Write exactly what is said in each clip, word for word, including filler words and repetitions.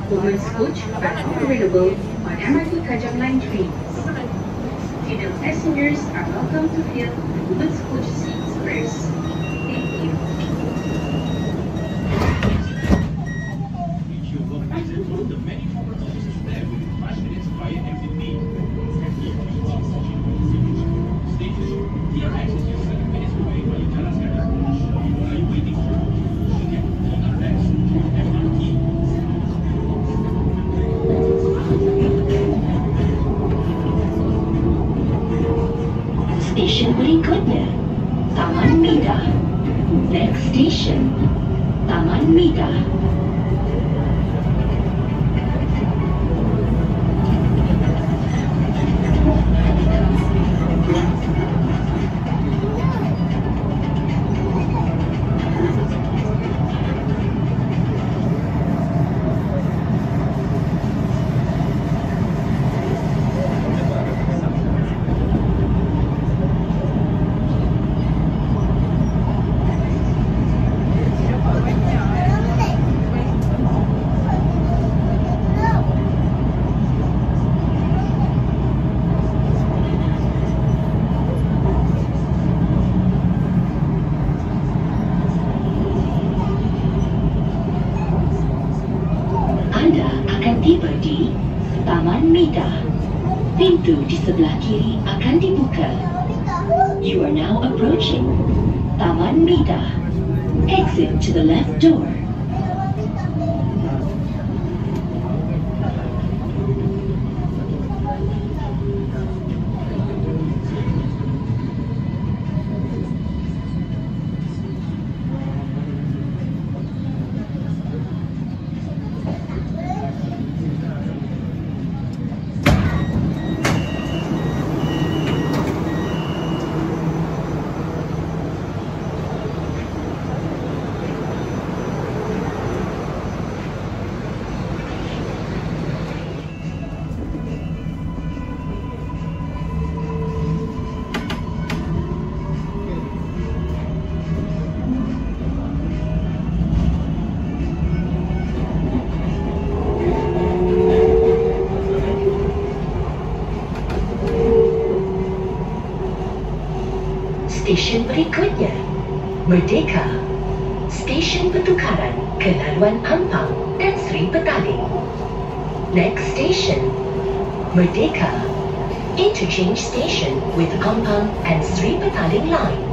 Women's coach are not available on M R T Kajang Line trains. Female passengers are welcome to fill the women's coach seats first. Thank you. The many former officers there within five minutes via M Z B. Status, T R X is just seven minutes away by Jalan Sekarang. Are you waiting for Again, T R X, M R T. Stesen berikutnya, Taman Mida. Next station, Taman Mida. Tiba di Taman Mida. Pintu di sebelah kiri akan dibuka. You are now approaching Taman Mida. Exit to the left door. Stesen berikutnya, Merdeka. Stesen pertukaran ke laluan Ampang dan Sri Petaling. Next station, Merdeka. Interchange station with Ampang and Sri Petaling lines.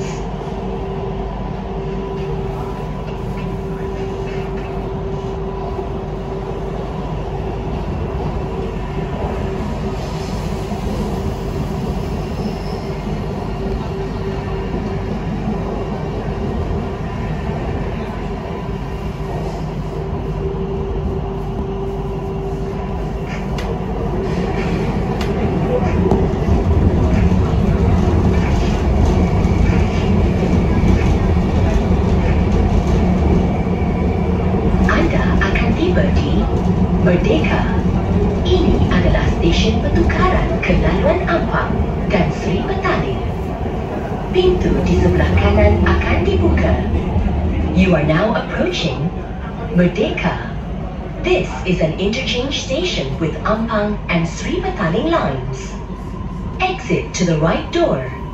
Merdeka. Ini adalah stesen pertukaran ke laluan Ampang dan Sri Petaling. Pintu di sebelah kanan akan dibuka. You are now approaching Merdeka. This is an interchange station with Ampang and Sri Petaling lines. Exit to the right door.